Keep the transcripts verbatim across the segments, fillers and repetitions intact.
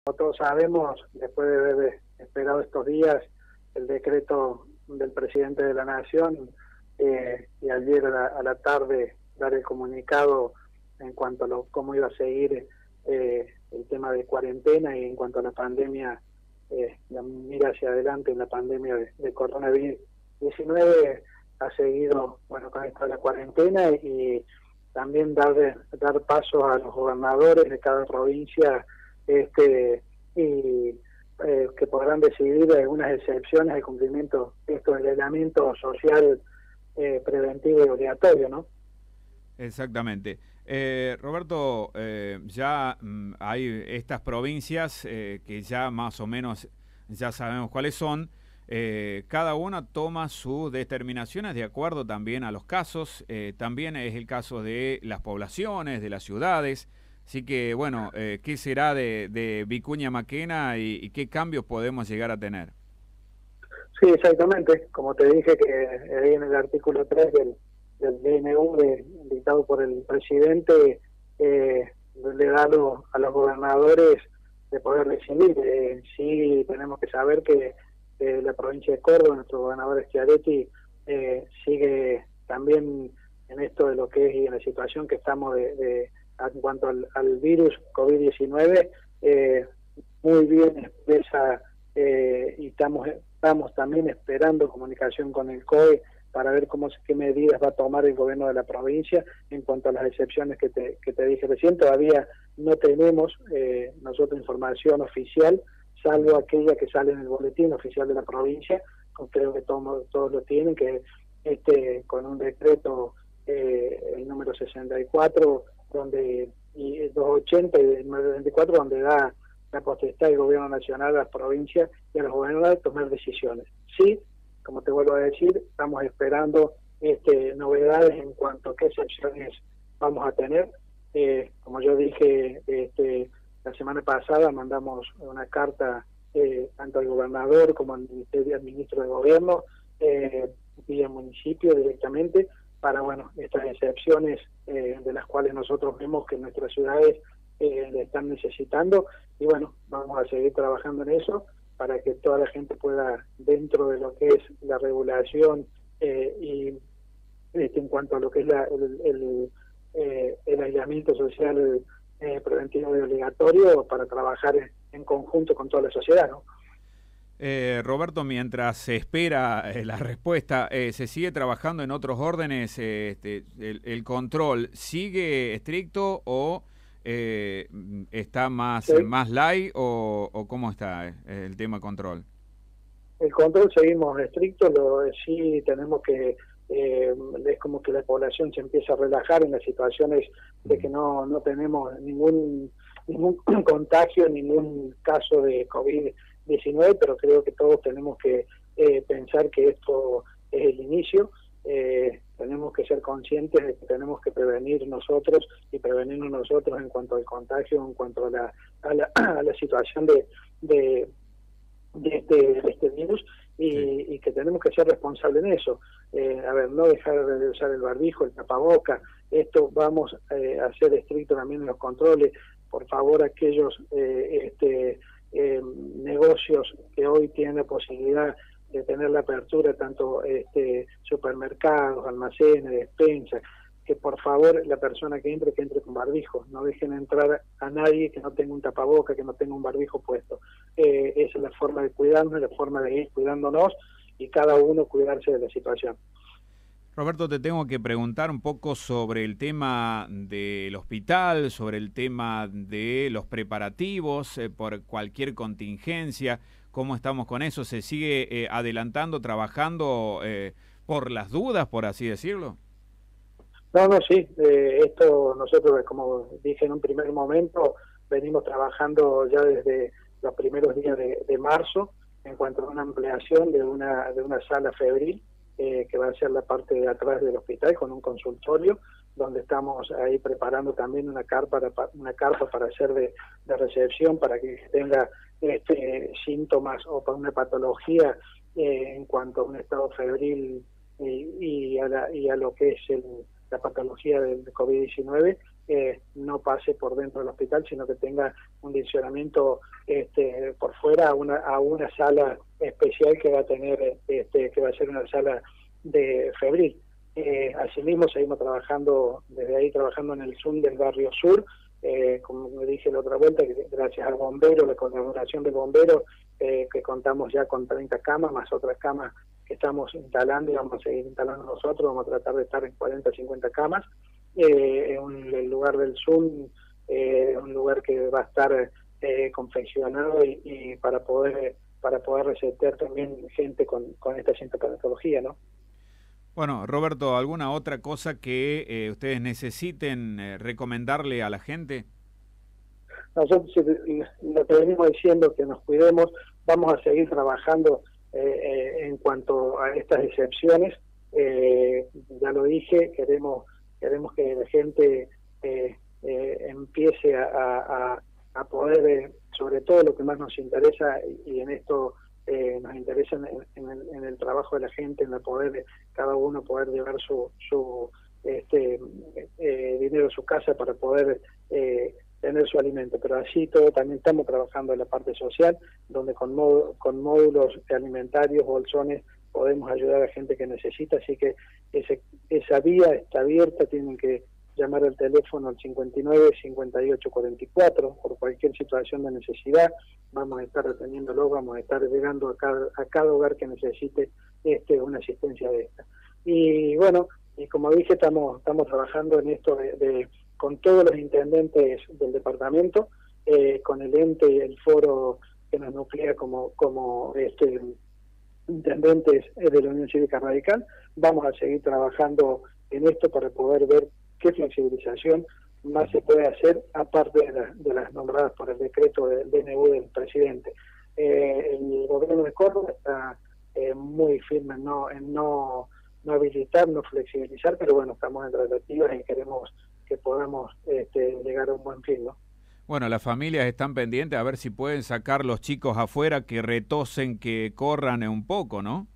Como todos sabemos, después de haber esperado estos días el decreto del presidente de la Nación eh, y ayer a la, a la tarde dar el comunicado en cuanto a lo, cómo iba a seguir eh, el tema de cuarentena y en cuanto a la pandemia, eh, la mira hacia adelante en la pandemia de, de coronavirus diecinueve, ha seguido bueno con esto de la cuarentena y también dar, dar paso a los gobernadores de cada provincia este y eh, que podrán decidir algunas excepciones de cumplimiento de esto del aislamiento social eh, preventivo y obligatorio, ¿no? Exactamente. Eh, Roberto, eh, ya mm, hay estas provincias eh, que ya más o menos ya sabemos cuáles son. Eh, cada una toma sus determinaciones de acuerdo también a los casos. Eh, también es el caso de las poblaciones, de las ciudades. Así que, bueno, eh, ¿qué será de, de Vicuña Maquena y, y qué cambios podemos llegar a tener? Sí, exactamente. Como te dije que ahí en el artículo tres del, del D N U de, dictado por el presidente, eh, le da lo, a los gobernadores de poder decidir. Eh, sí tenemos que saber que eh, la provincia de Córdoba, nuestro gobernador Schiaretti, eh, sigue también en esto de lo que es y en la situación que estamos de, de en cuanto al, al virus COVID diecinueve, eh, muy bien expresa eh, y estamos estamos también esperando comunicación con el C O E para ver cómo qué medidas va a tomar el gobierno de la provincia en cuanto a las excepciones que te, que te dije recién. Todavía no tenemos eh, nosotros información oficial, salvo aquella que sale en el boletín oficial de la provincia, creo que todos, todos lo tienen, que este con un decreto eh, el número sesenta y cuatro donde y doscientos ochenta y el número veinticuatro donde da la potestad del gobierno nacional a las provincias y a los gobernadores de tomar decisiones. Sí, como te vuelvo a decir, estamos esperando este, novedades en cuanto a qué excepciones vamos a tener. Eh, como yo dije este, la semana pasada, mandamos una carta eh, tanto al gobernador como al ministerio, al ministro de gobierno eh, y al municipio directamente para bueno estas excepciones eh, de las cuales nosotros vemos que nuestras ciudades eh, le están necesitando y bueno, vamos a seguir trabajando en eso para que toda la gente pueda, dentro de lo que es la regulación eh, y este, en cuanto a lo que es la, el, el, eh, el aislamiento social eh, preventivo y obligatorio, para trabajar en, en conjunto con toda la sociedad, ¿no? Eh, Roberto, mientras se espera eh, la respuesta, eh, ¿se sigue trabajando en otros órdenes? Eh, este, el, ¿El control sigue estricto o eh, está más, Sí. más light o, o cómo está eh, el tema control? El control seguimos estricto, lo sí tenemos que, eh, es como que la población se empieza a relajar en las situaciones de que no, no tenemos ningún, ningún contagio, ningún caso de COVID diecinueve, pero creo que todos tenemos que eh, pensar que esto es el inicio. Eh, tenemos que ser conscientes de que tenemos que prevenir nosotros y prevenirnos nosotros en cuanto al contagio, en cuanto a la, a la, a la situación de, de, de, este, de este virus y, sí. y que tenemos que ser responsables en eso. Eh, a ver, no dejar de usar el barbijo, el tapaboca, esto vamos eh, a ser estrictos también en los controles. Por favor, aquellos eh, este, eh, negocios que hoy tienen la posibilidad de tener la apertura, tanto este, supermercados, almacenes, despensas, que por favor la persona que entre, que entre con barbijo, no dejen entrar a nadie que no tenga un tapaboca, que no tenga un barbijo puesto. Eh, esa es la forma de cuidarnos, la forma de ir cuidándonos y cada uno cuidarse de la situación. Roberto, te tengo que preguntar un poco sobre el tema del hospital, sobre el tema de los preparativos eh, por cualquier contingencia. ¿Cómo estamos con eso? ¿Se sigue eh, adelantando, trabajando eh, por las dudas, por así decirlo? No, no, sí. Eh, esto nosotros, como dije en un primer momento, venimos trabajando ya desde los primeros días de, de marzo en cuanto a una ampliación de una, de una sala febril, Eh, que va a ser la parte de atrás del hospital con un consultorio donde estamos ahí preparando también una carpa una carpa para hacer de, de recepción para que tenga este, síntomas o para una patología eh, en cuanto a un estado febril y, y, a, la, y a lo que es el, la patología del COVID diecinueve eh, no pase por dentro del hospital, sino que tenga un direccionamiento este, por fuera a una, a una sala especial que va a tener, este, que va a ser una sala de febril. Eh, asimismo, seguimos trabajando, desde ahí trabajando en el Zoom del barrio sur, eh, como me dije la otra vuelta, que gracias al bombero, la colaboración del bombero, eh, que contamos ya con treinta camas, más otras camas que estamos instalando y vamos a seguir instalando nosotros, vamos a tratar de estar en cuarenta, cincuenta camas, eh, en un, el lugar del Zoom, eh, un lugar que va a estar eh, confeccionado y, y para poder para poder recetar también gente con, con esta sintomatología, ¿no? Bueno, Roberto, ¿alguna otra cosa que eh, ustedes necesiten eh, recomendarle a la gente? Nosotros lo que venimos diciendo, que nos cuidemos, vamos a seguir trabajando eh, eh, en cuanto a estas excepciones. Eh, ya lo dije, queremos queremos que la gente eh, eh, empiece a, a, a poder, eh, sobre todo lo que más nos interesa, y, y en esto eh, nos interesa en, en, el, en el trabajo de la gente, en el poder, cada uno poder llevar su, su este eh, dinero a su casa para poder eh, tener su alimento, pero así todo también estamos trabajando en la parte social, donde con, mód con módulos alimentarios, bolsones, podemos ayudar a gente que necesita, así que ese, esa vía está abierta, tienen que llamar al teléfono al cincuenta y nueve, cincuenta y ocho, cuarenta y cuatro, por cualquier situación de necesidad, vamos a estar atendiéndolo, vamos a estar llegando a cada, a cada hogar que necesite este, una asistencia de esta. Y bueno, y como dije, estamos, estamos trabajando en esto de, de con todos los intendentes del departamento, eh, con el ente y el foro que nos nuclea como, como este, intendentes de la Unión Cívica Radical, vamos a seguir trabajando en esto para poder ver qué flexibilización más se puede hacer, aparte de, la, de las nombradas por el decreto del D N U del presidente. Eh, el gobierno de Córdoba está eh, muy firme en no, en no, no habilitar, no flexibilizar, pero bueno, estamos en tratativas y queremos que podamos este, llegar a un buen fin, ¿no? Bueno, las familias están pendientes a ver si pueden sacar los chicos afuera, que retosen, que corran un poco, ¿no?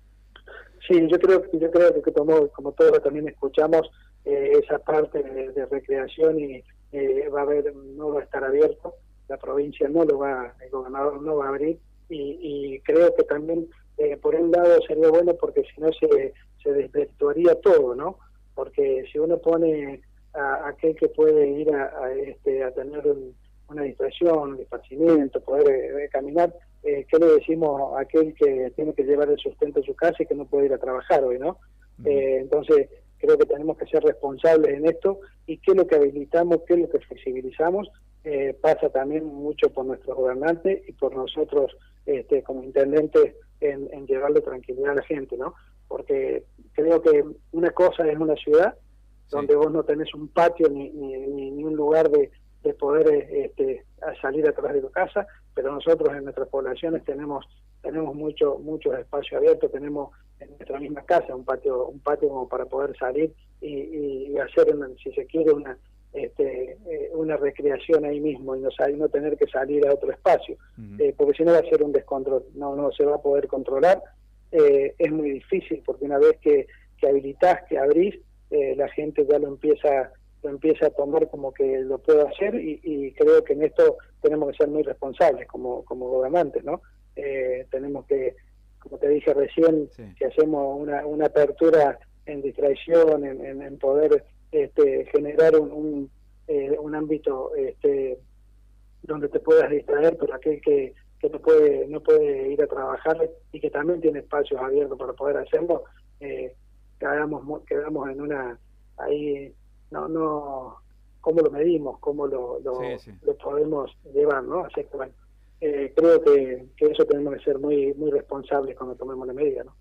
Sí, yo creo, yo creo que como, como todos también escuchamos, eh, esa parte de, de recreación y eh, va a haber, no va a estar abierto, la provincia no lo va, el gobernador no va a abrir, y, y creo que también eh, por un lado sería bueno porque si no se, se desvirtuaría todo, ¿no? Porque si uno pone a aquel que puede ir a, a, este, a tener un, una distracción, un esparcimiento, poder eh, caminar, eh, ¿qué le decimos a aquel que tiene que llevar el sustento a su casa y que no puede ir a trabajar hoy, ¿no? Uh-huh. eh, entonces, creo que tenemos que ser responsables en esto, y qué es lo que habilitamos, qué es lo que flexibilizamos, eh, pasa también mucho por nuestros gobernantes y por nosotros este, como intendentes en, en llevarle tranquilidad a la gente, ¿no? Porque creo que una cosa es una ciudad, donde vos no tenés un patio ni, ni, ni un lugar de, de poder este, salir atrás de tu casa, pero nosotros en nuestras poblaciones tenemos tenemos mucho muchos espacios abiertos, tenemos en nuestra misma casa un patio un patio como para poder salir y, y, y hacer, una, si se quiere, una este, eh, una recreación ahí mismo y no, y no tener que salir a otro espacio, uh-huh. eh, porque si no va a ser un descontrol, no no se va a poder controlar, eh, es muy difícil porque una vez que, que habilitás, que abrís, Eh, la gente ya lo empieza lo empieza a tomar como que lo puede hacer y, y creo que en esto tenemos que ser muy responsables como como gobernantes, ¿no? Eh, tenemos que, como te dije recién, sí. que hacemos una, una apertura en distracción, en, en, en poder este, generar un un, eh, un ámbito este, donde te puedas distraer, pero aquel que, que no puede no puede ir a trabajar y que también tiene espacios abiertos para poder hacerlo, eh, quedamos quedamos en una ahí no no cómo lo medimos, cómo lo lo, sí, sí. lo podemos llevar, ¿no? Así que bueno, eh, creo que, que eso tenemos que ser muy muy responsables cuando tomemos la medida, ¿no?